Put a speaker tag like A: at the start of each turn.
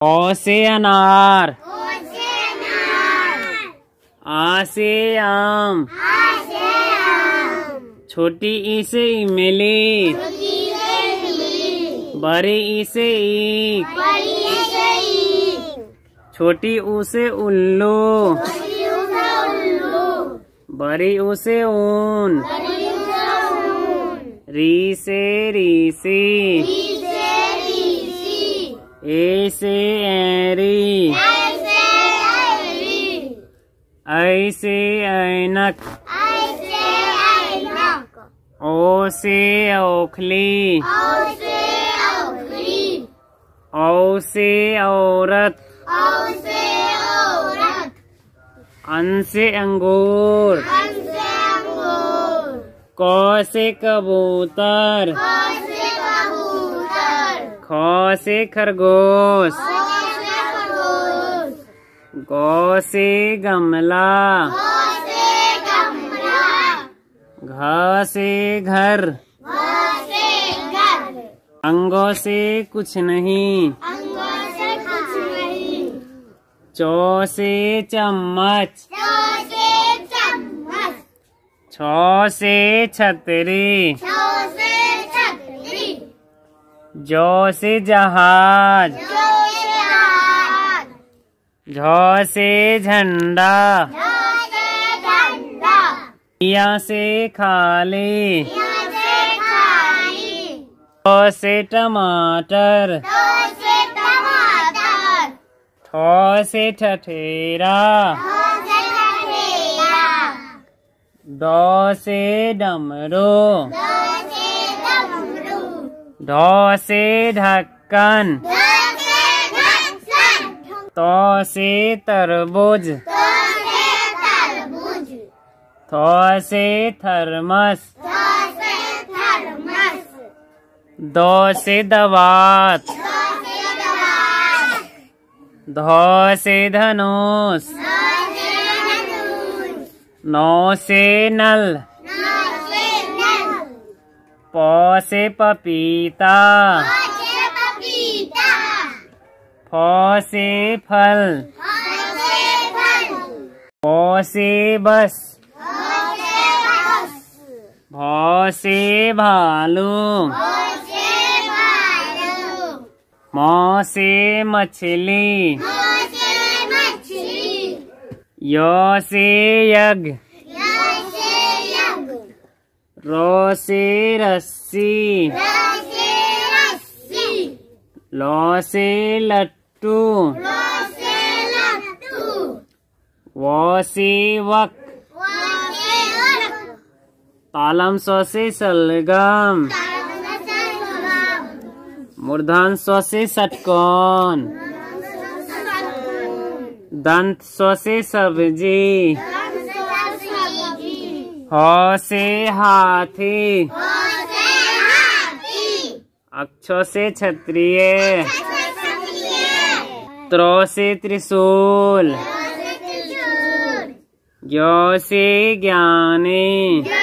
A: ओ से अनार, आ से आम, छोटी ई से इमली, बड़ी ई से ईख, छोटी ऊ से उल्लू, बड़ी ऊ से ऊन, री से रीसी, ए से एरी, ऐ से ऐनक, ओ से ओखली, औ से औरत, अन से अंगूर, क से कबूतर, ख से खरगोश, ग से गमला, घ से घर, अंगों से कुछ नहीं, चौ से चम्मच, छ से छतरी, जौ से जहाज, झ से झंडा, या से खाली, ट से टमाटर, ठ से ठठेरा, ड से डमरू, ढ से ढक्कन, त से तरबूज, थ से थर्मस, द से दवात, ध से धनुष, नौ से नल, प से पपीता, फ से फल, ब से बस, भ से भालू, म से मछली, य से यज्ञ, र से रस्सी, ल से लट्टू, व से वक, तालम स से सलगम, मूर्धन स से षटकोण, दंत स से सब्जी, ह से हाथी, अक्ष से क्षत्रिय, त्र से त्रिशूल, ज्ञ से ज्ञानी,